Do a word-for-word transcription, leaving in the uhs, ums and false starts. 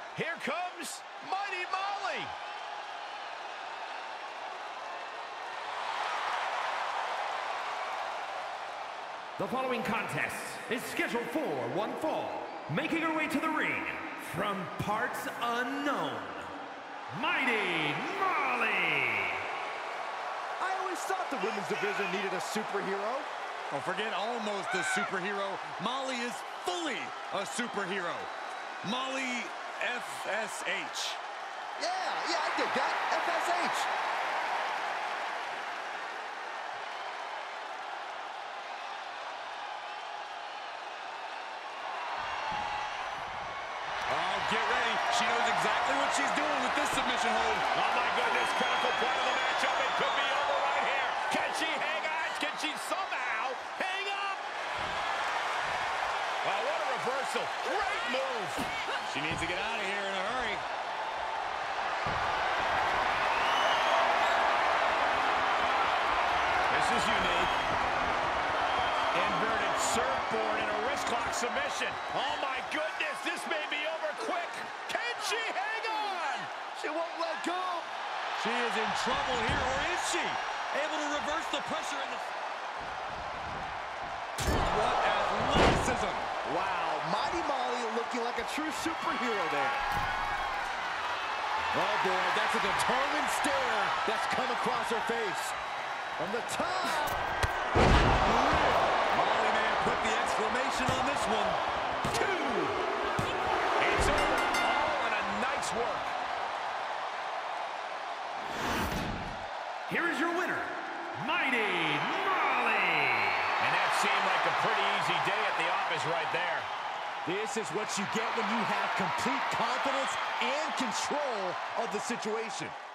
Here comes Mighty Molly. The following contest is scheduled for one fall. Making her way to the ring from parts unknown, Mighty Molly. I always thought the women's division needed a superhero. Oh, forget almost a superhero. Molly is fully a superhero. Molly F S H. Yeah, yeah, I dig that. F S H. Oh, get ready. She knows exactly what she's doing with this submission hold. Oh, my goodness. Critical point of the matchup. It could be over right here. Can she hang on? Can she somehow hang up? Oh, what a reversal. Great move. She needs to get out of here in a hurry. This is unique. Inverted surfboard and a wrist clock submission. Oh, my goodness. This may be over quick. Can she hang on? She won't let go. She is in trouble here, or is she? Able to reverse the pressure in the... What athleticism! Wow, Mighty Molly looking like a true superhero there. Oh boy, that's a determined stare that's come across her face. From the top. Molly may have put the exclamation on this one. Two. It's over. All in a night's work. Here is your winner, Mighty Molly. And that seemed like a pretty easy day at the office right there. This is what you get when you have complete confidence and control of the situation.